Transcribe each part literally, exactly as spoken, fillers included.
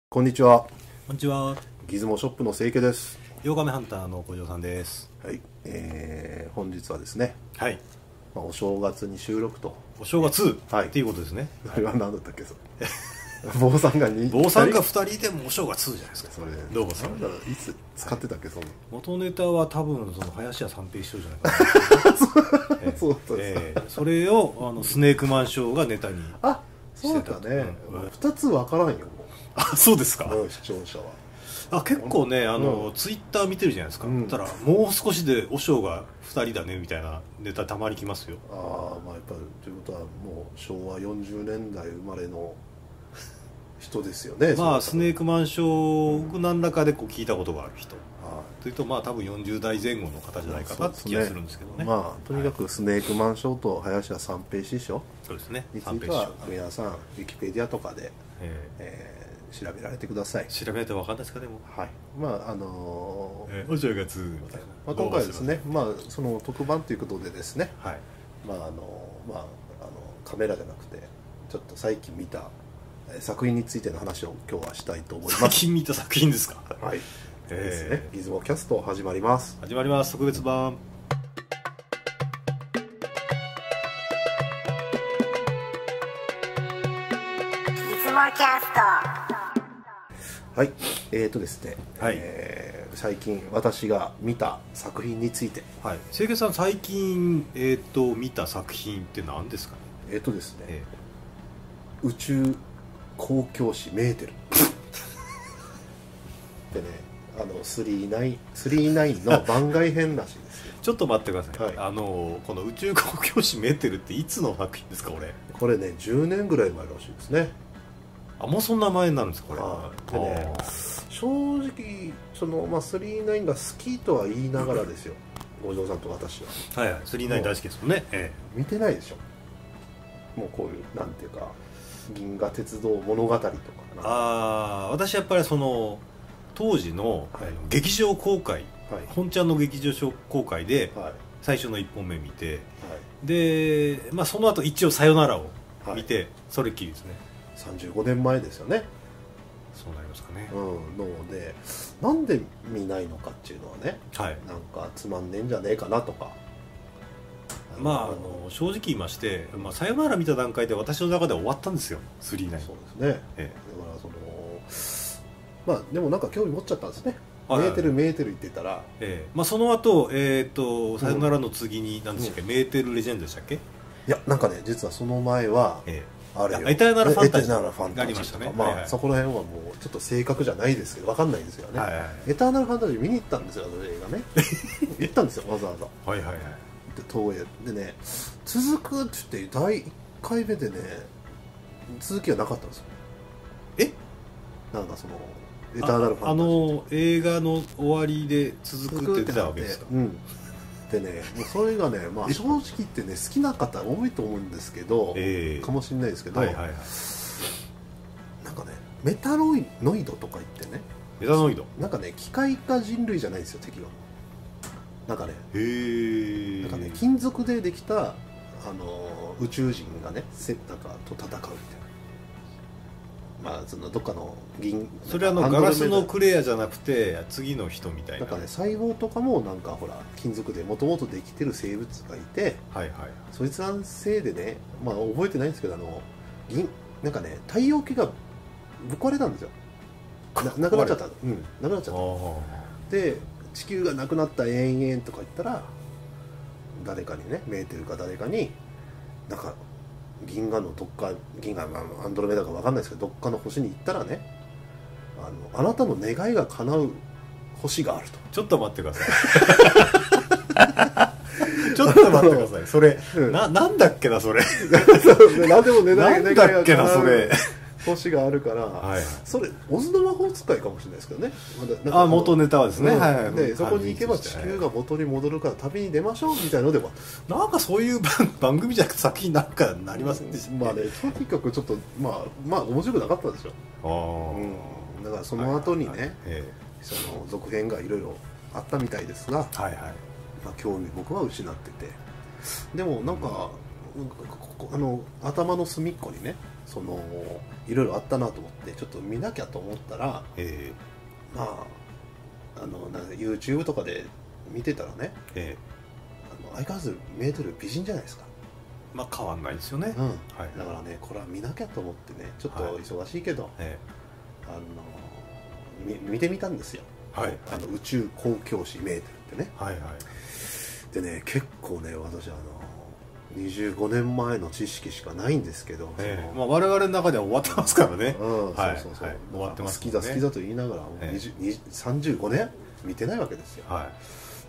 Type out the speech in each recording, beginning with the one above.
こんにちは。 こんにちは。 ギズモショップの清家です。 ヨガメハンターの小城さんです。 はい、えー、本日はですね、 はい。 まあ、お正月に収録と。 お正月、 はい、 っていうことですね。 それは何だったっけ、それ。坊さんがに坊さんがふたりでもお正月じゃないですか。 それどうもさん。 いつ使ってたっけ、その元ネタは多分その林家三平師匠じゃないかな。 そうだったんですか。 えーそれをあのスネークマンショーがネタに。 あ、そうだったね。 うんうん二つわからんよ、もあ、そうですか。 う、うん、視聴者は。 あ、結構ね、あの、 うん、 ツイッター見てるじゃないですか。 うん、 たらもう少しでお正がふたりだねみたいなネタたまにきますよ。 ああ、まあやっぱりということはもう昭和よんじゅうねんだい生まれの人ですよね。 まあスネークマンショー何らかでこう聞いたことがある人。 はい、 というとまあ多分よんじゅうだいぜん後の方じゃないかなって気がするんですけどね。 まあとにかくスネークマンショーと林家三平師匠そうですね。 については皆さんウィキペディアとかで、 ええー調べられてください。 ー、調べないと分かんないですかでも。 はい。まああのーえー、お正月みたいな。 まあ、今回ですね、まあその特番ということでですね、 はい。 まああのまああのカメラじゃなくてちょっと最近見た作品についての話を今日はしたいと思います。 最近見た作品ですか。 はい。 えー、 ですね。ギズモキャスト始まります。 始まります。特別版。 キャスはい、えーとですね、 はい、 えー、最近私が見た作品について。 はい。清家さん最近えっ、ー、と見た作品って何ですかね。 えーとですね、 えー、宇宙公共誌メーテルでね、あのスリーナイン、スリーナインの番外編らしいですよ。 ちょっと待ってください、 はい、 あのこの宇宙公共誌メーテルっていつの作品ですか。俺これねじゅうねんぐらい前らしいですね。 あ、もうそんな前になるんですかこれ。 でね、正直その、まあ、スリーナインが好きとは言いながらですよ、五条さんと私は。 はいはい、スリーナイン大好きですもんね。ええ、 見てないでしょ。もうこういうなんていうか銀河鉄道物語とかな。 ああ、私やっぱりその当時の、はい、劇場公開、はい、本ちゃんの劇場公開で最初のいっぽんめ見て、はい、で、まあ、その後一応「さよなら」を見て、はい、それっきりですね。 さんじゅうごねんまえですよね。 そうなりますかね。 うん、のでなんで見ないのかっていうのはね、はい、なんかつまんねえんじゃねえかなとか。 まあ、あの正直言いまして、まあ、さよなら見た段階で私の中では終わったんですよ、スリーナイン。 そうですね、ええ、だからそのまあでもなんか興味持っちゃったんですね。メーテルメーテル言ってたら、 ええ、まあ、その後、えーとさよならの次に何でしたっけ、うん、メーテルレジェンドでしたっけ。いやなんかね実はその前は、ええあれエターナルファンタジーがありましたね。まあそこら辺はもうちょっと正確じゃないですけど分かんないですよね。エターナルファンタジー見に行ったんですよ、あの映画ね。行ったんですよわざわざ。 はいはいはい。 で東映でね続くって言ってだいいっかいめでね続きはなかったんですよ。えなんかそのエターナルファンタジー、 あの映画の終わりで続くって出たわけですか。うん。 でね、もうそれがね、まあ、正直言ってね好きな方多いと思うんですけど、えー、かもしれないですけど、はいはいはい、なんかねメタロイノイドとか言ってね、 メタノイドなんかね機械化人類じゃないんですよ敵は。なんかね、へー、なんかね金属でできた、あのー、宇宙人がねセなんかと戦うみたいな。まあ、そのどっかの銀それはあのガラスのクレアじゃなくて次の人みたいな。 なんかね細胞とかもなんかほら金属でもともとできてる生物がいて、はいはい、そいつらのせいでね、まあ覚えてないんですけど、あの銀なんかね太陽系がぶっ壊れたんですよ。な, なくなっちゃった。うん、なくなっちゃった。で地球がなくなった延々とか言ったら誰かにねメーテルか誰かになんか銀河のどっか銀河、まあ、アンドロメダか分かんないですけどどっかの星に行ったらね、あのあなたの願いが叶う星があると。 ちょっと待ってくださいちょっと待ってくださいそれ、うん、な, なんだっけなそれ何でも願いが叶う星があるから、はい、それオズの魔法使いかもしれないですけどね。 あ元ネタはですね、うん、 はい、でそこに行けば地球が元に戻るから旅に出ましょうみたいなのではなんかそういう番組じゃなくて作品なんかなりませんでした、ね、 まあねとにかくちょっとまあまあ面白くなかったでしょ。あ、うん、だからその後にね、はいはいはい、その続編がいろいろあったみたいですが、はいはい、まあ、興味僕は失ってて、でもなんか、うん、あの頭の隅っこにねそのいろいろあったなと思ってちょっと見なきゃと思ったら、えー、まああのなんか YouTube とかで見てたらね、えー、あの相変わらずメーテル美人じゃないですか。 まあ変わんないですよね、 うんはい、だからねこれは見なきゃと思ってねちょっと忙しいけど、はいえー、あのみ見てみたんですよ、はい、あの宇宙公共史メーテルってね、はいはい、でね結構ね私あのにじゅうごねんまえの知識しかないんですけど、 えーまあ、我々の中では終わってますからね、 うん、はい、そうそうそう、はい、終わってます、ね、好きだ好きだと言いながら、えー、さんじゅうごねん見てないわけですよ、はい、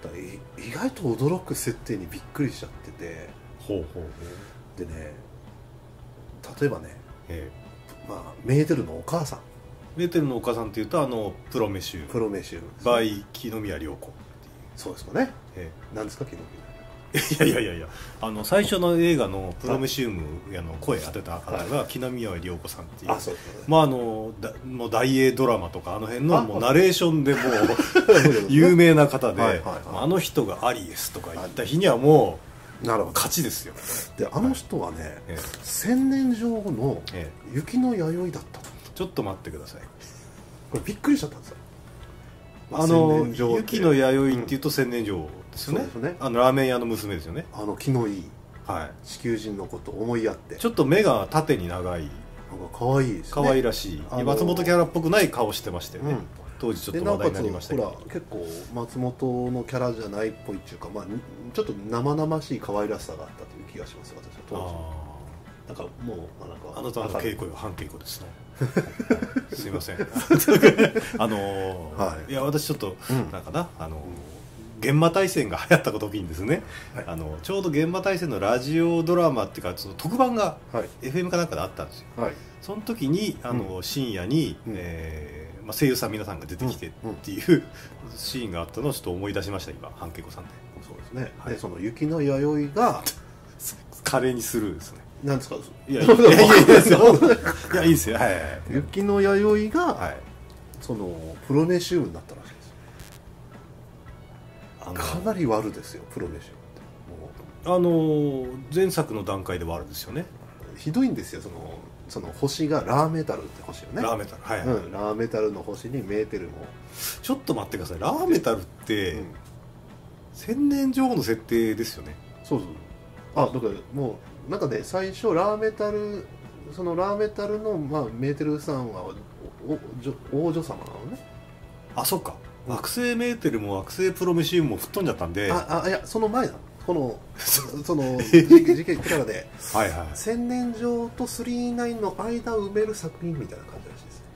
だから意外と驚く設定にびっくりしちゃっててほうほうほうでね例えばね、えーまあ、メーテルのお母さんメーテルのお母さんっていうとあのプロメシウムプロメシウム、ね、 by 木宮涼子そうですかね、えー、何ですか木宮いやいやいやいやあの最初の映画のプロメシウムの声当てた方が木宮涼子さんっていう、あそうですね、まああのだもう大英ドラマとかあの辺のもうナレーションでもう有名な方で、はいはいはい、あの人がアリエスとか言った日にはもうなるほど勝ちですよ。 であの人はね、はいええ、千年城の雪の弥生だった、ええ、 ちょっと待ってください。 これびっくりしちゃったんですよ。 あの雪の弥生っていうと千年城ですよね、うん、そうですね。あのラーメン屋の娘ですよね。 あの気のいい、はい、地球人のことを思いやってちょっと目が縦に長いなんか可愛いですね。 可愛らしい、あのー、松本キャラっぽくない顔してましたよね、うん、当時ちょっと話題になりましたけど。 ほら結構松本のキャラじゃないっぽいっていうか、まあ、ちょっと生々しい可愛らしさがあったという気がします私は当時。なんかもう、まあ、なんかあなたの稽古は反稽古ですねすいませんあのーはい、いや私ちょっと、うん、なんかなあのー、うん、現場大戦が流行った時にですね、はい、あのちょうど現場大戦のラジオドラマっていうかその特番が エフエム かなんかであったんですよ、はい、その時にあの、うん、深夜に、うんえーまあ、声優さん皆さんが出てきてっていう、うん、シーンがあったのをちょっと思い出しました今反稽古さんで。 そうですね、はい、でその雪の弥生が華麗にスルーですね。 なんですか。 いやいやいやいやいいですよ。いやいいですよ。はいはいはい。 雪の弥生が、はい、そのプロメシウムになったらしいです。あのかなり悪ですよプロメシウムって。もうあの前作の段階で悪ですよね。 ひどいんですよ。そのその星がラーメタルって星よね。 ラーメタルはい、はいうん、ラーメタルの星にメーテルも。 ちょっと待ってください。ラーメタルって、うん、千年女王の設定ですよね。 そうそう。あだからもう。なんかね最初ラーメタルそのラーメタルの、まあ、メーテルさんはおお王女様なのね。 あそっか、うん、惑星メーテルも惑星プロメシウムも吹っ飛んじゃったんで。 ああいやその前なのこのその事件からではいはい千年城とスリーナインの間を埋める作品みたいな感じらしいですね。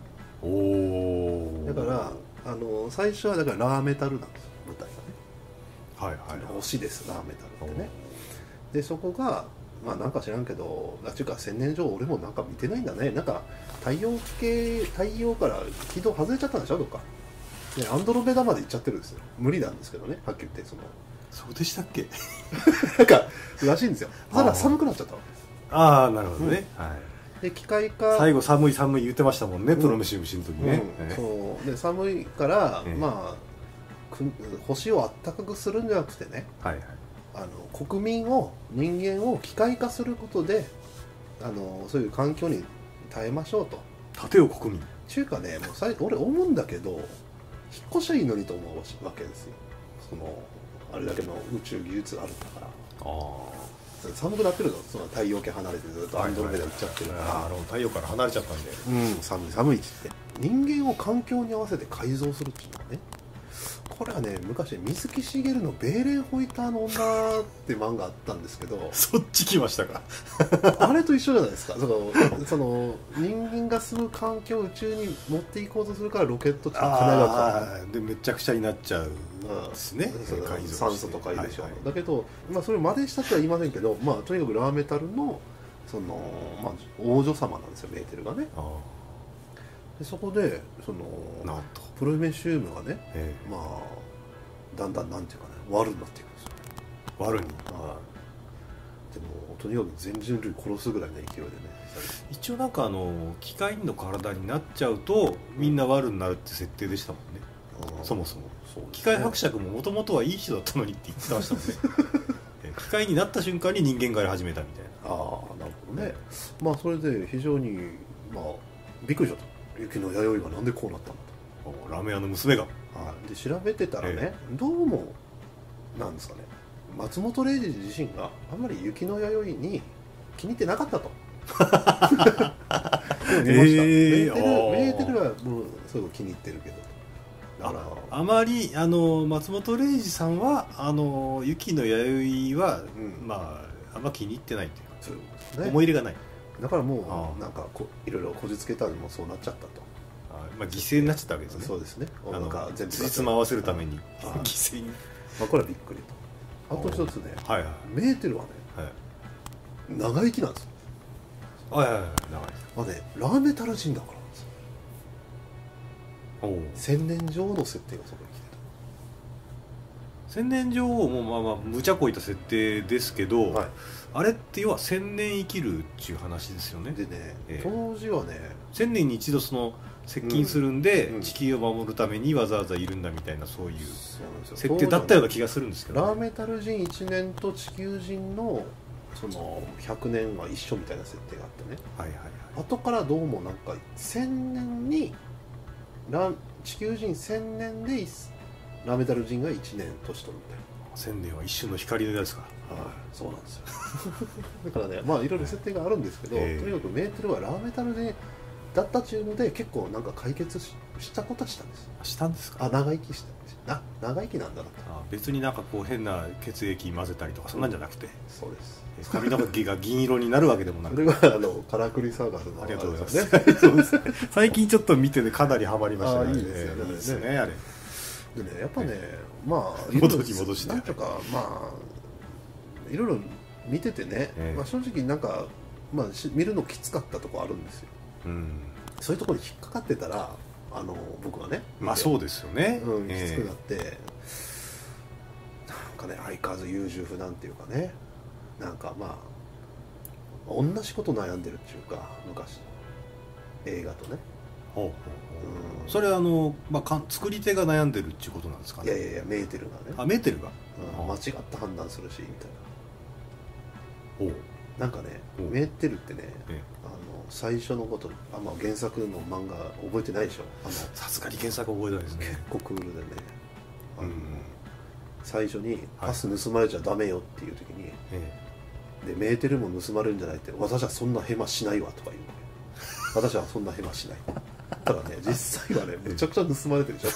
おお。だからあの最初はだからラーメタルなんですよ舞台がね。はいはい、はい、星ですラーメタルってね。でそこがまあなんか知らんけどあっちゅうか千年城俺もなんか見てないんだね。なんか太陽系太陽から軌道外れちゃったんでしょどっか、ね、アンドロメダまで行っちゃってるんですよ。無理なんですけどねはっきり言ってそのそうでしたっけなんからしいんですよ。ただ寒くなっちゃったわけです。 ああなるほどね、うん、はい。 で機械化最後寒い寒い言ってましたもんね、うん、プロメシウム死ぬ時ね、 うんえー、そうで寒いから、えー、まあ星をあったかくするんじゃなくてね、はいはいあの国民を人間を機械化することであのそういう環境に耐えましょうと。 立てよ国民ちゅうかねもうさ俺思うんだけど引っ越しゃいいのにと思うわけですよ。そのあれだけの宇宙技術があるんだから。あ寒くなってるのその太陽系離れてずっとアンドロメダ行っちゃってるから、はいはいはい、あの太陽から離れちゃったんで、 うん、寒い寒いっつって人間を環境に合わせて改造するっていうのはねこれはね昔水木しげるの「ベーレンホイターの女」って漫画あったんですけどそっち来ましたかあれと一緒じゃないですか。そのその人間が住む環境を宇宙に持っていこうとするからロケットって金がかかるでめちゃくちゃになっちゃうんですね、 うん、酸素とかいいでしょ、はいはい、だけど、まあ、それ真似したとは言いませんけど、まあ、とにかくラーメタルの、その、まあ、王女様なんですよメーテルがね。あでそこでそのなんとプロメシウムがね、ええ、まあだんだんなんていうかね悪になっていくんですよ。 悪に、 はい、でもとにかく全人類殺すぐらいの勢いでね。 一応なんかあの機械の体になっちゃうとみんな悪になるって設定でしたもんね、うん、そもそもそう、ね、機械伯爵ももともとはいい人だったのにって言ってましたもんね機械になった瞬間に人間がやり始めたみたいな。 ああなるほどね、まあそれで非常にまあびっくりしたと。雪の弥生がなんでこうなったのと。ラーメン屋の娘が。 はい、で調べてたらね、ええ、どうもなんですかね、松本零士自身があんまり雪の弥生に気に入ってなかったと。でも見ました。えー、メーテル、メーテルはもうすごく気に入ってるけど。 あ, あまりあの松本零士さんはあの雪の弥生は、うん、まああんま気に入ってないという、そういう、ね、思い入れがない。 だからもうなんかこいろいろこじつけたのもそうなっちゃったと。 あ、まあ、犠牲になっちゃったわけですね。 そうですね。 なんか全部つじつま合わせるために犠牲に。 まあこれはびっくりと。あと一つね、 はいはい、 メーテルはね、はい、長生きなんですよ。 はいはいはい、長生き。 まあね、ラーメタル人だからなんですよ。千年女王の設定がそこに来てた。千年女王もまあまあ無茶こいた設定ですけど、はい、あれって要は千年生きるっていう話ですよね。 でね、えー、当時はね千年に一度その接近するんで、うん、地球を守るためにわざわざいるんだみたいなそういう設定だったような気がするんですけど、ね、 ラーメタル人いちねんと地球人のそのひゃくねんは一緒みたいな設定があってね、はいはいはい、後からどうもなんかせんねんにラ地球人せんねんでラーメタル人がいちねん年取るみたいな。 せんねんは一瞬の光のやつか。 はい、そうなんですよ。だからね、まあいろいろ設定があるんですけど、えー、とにかくメーテルはラーメタル人だったっていうので結構なんか解決 し, したことはしたんです。 したんですか。 あ、長生きしたな長生きなんだなと。 あ、別になんかこう変な血液混ぜたりとかそんなんじゃなくて、うん、 そうです。 髪の毛が銀色になるわけでもなく。 それがあのカラクリサーガスのありがとうございます。そうです。最近ちょっと見ててかなりハマりましたね。いいですよね。いいですねあれ。 でね、やっぱね、まあ戻り戻してなんとかまあいろいろ見ててね、えーまあ、正直なんか、まあ、見るのきつかったとこあるんですよ、うん、そういうところに引っかかってたらあの僕はねまあそうですよね、 うん、きつくなって、えー、なんかね相変わらず優柔不断っていうかね、なんかまあ同じこと悩んでるっていうか昔の映画とね。 ほうほうほう、うん、それはあの、まあ、か作り手が悩んでるっていうことなんですかね。 いやいやいやメーテルがね。 あメーテルが、 うん、間違った判断するしみたいな。 ほうなんかねメーテルってね、ええ、あの最初のこと、あ、まあ、原作の漫画覚えてないでしょ。 さすがに原作覚えてないですね。 結構クールでね、あの、うん、最初にパス盗まれちゃダメよっていう時に、はい、でメーテルも盗まれるんじゃないって、私はそんなヘマしないわとか言うわけ。私はそんなヘマしない。ただね、実際はね、めちゃくちゃ盗まれてるでしょ。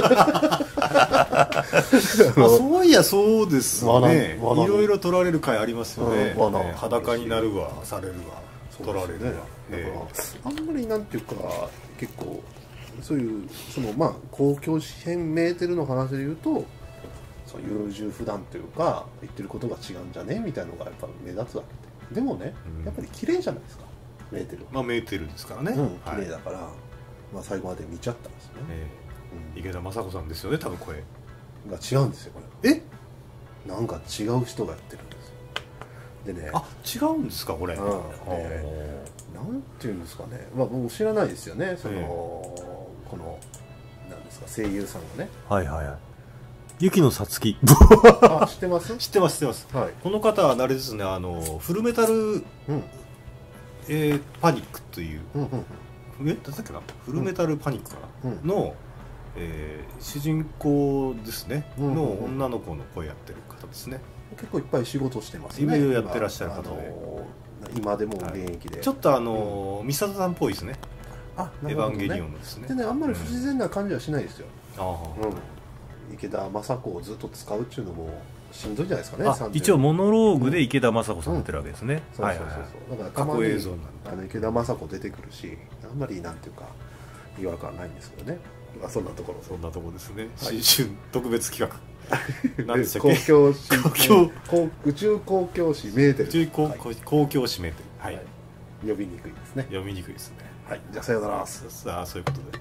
あ、そういやそうですね。いろいろ取られる回ありますよね。うん、ね、裸になるわ、されるわ、取られるわ。だからあんまりなんていうか結構そういうそのまあ公共紙編メーテルの話で言うと、そう優柔不断というか言ってることが違うんじゃねみたいなのがやっぱ目立つわけで。でもね、やっぱり綺麗じゃないですか。メーテルは。 まあメーテルですからね。うん、 綺麗だから。はい、まあ、最後まで見ちゃったんですね、えーうん、池田雅子さんですよね、多分声が違うんですよこれ。えなんか違う人がやってるんですよ。でね、 あ、違うんですかこれ。うん、 えー、なんていうんですかね、まあ僕知らないですよね、その、えー、このなんですか声優さんがね。 はいはいはい。雪野さつき。 あ、知ってます？ 知ってます知ってます。はい、この方はあれですね、あのフルメタル、うん、えー、パニックという。うんうんうん、えだったっけな、フルメタルパニックかな、うん、の、えー、主人公ですね、うんうんうん、の女の子の声やってる方ですね。 結構いっぱい仕事してますね。 いろいろやってらっしゃる方で、あのー、今でも現役で、 はい、ちょっとあのー、ミサトさんっぽいですね。 あ、 なるほどね、エヴァンゲリオンのですね。 でね、あんまり不自然な感じはしないですよ、 うん、あ、 うん、池田雅子をずっと使うっていうのもしんどいじゃないですかね。 あ、一応モノローグで池田雅子さん出てるわけですね。 そうそうそうそう。だから過去映像なんで、あの池田雅子出てくるし、あんまりなんていうか違和感ないんですけどね。まあそんなところ、 そんなところですね。新春特別企画。 何でしたっけ？公共史、公共宇宙公共史メーテル。 宇宙公公共史メーテル。はい。 呼びにくいですね。 読みにくいですね。 はい。じゃあさよなら。 さあそういうことで。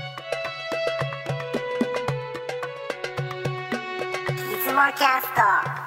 いつもキャスト。